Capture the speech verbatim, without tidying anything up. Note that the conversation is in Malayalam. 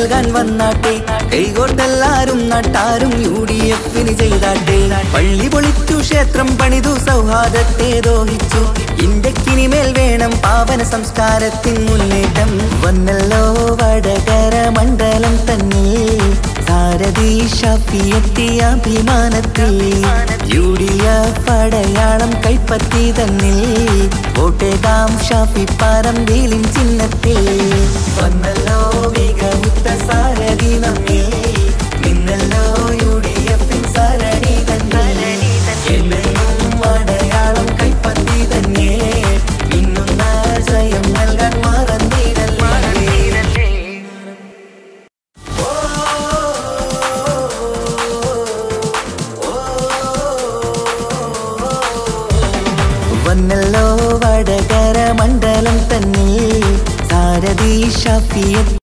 നൽകാൻ വന്നാട്ടെ. കൈകോട്ടെല്ലാരും നാട്ടാരും യു ഡി എഫിന് ചെയ്താട്ടെ. പള്ളി പൊളിച്ചു ക്ഷേത്രം പണിതു സൗഹാർദ്ദത്തെ ദോഹിച്ചു. ഇന്ത്യക്കിനിമേൽ വേണം പാവന സംസ്കാരത്തിൻ മുന്നേറ്റം. വന്നല്ലോ വടകര മണ്ഡലം തന്നിൽ സാരഥി ഷാഫി എത്തിയ അഭിമാനത്തിൽ. യു ഡി എഫ് അടയാളം കൈപ്പറ്റി തന്നിൽ വോട്ടേകാം ഷാഫി പാരമ്പിലിൻ ചിഹ്നത്തിൽ. വന്നല്ലോ മികവുറ്റ സാരഥി നമ്മിൽ നിന്നല്ലോ യു ഡി എഫിൻ സാരണി തന്നിൽ. എന്നെന്നും അടയാളം കൈപ്പറ്റി തന്നെ ഇന്നുന്ന ജയം നൽകാൻ മറന്നിടല്ലേ. വന്നല്ലോ വടകര മണ്ഡലം തന്നിൽ സാരഥി ഷാഫി